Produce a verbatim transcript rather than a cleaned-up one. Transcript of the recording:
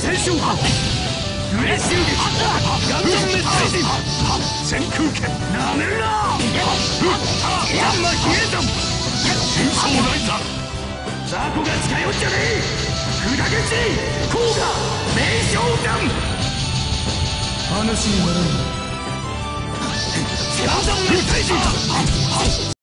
戦勝派グレー襲撃ガンダムメッセージ先空剣なめるなヤンマ比叡山重装ライザー雑魚が近寄っちゃねえ砕け散り甲賀名将弾話にならん。 ガンダムメッセージ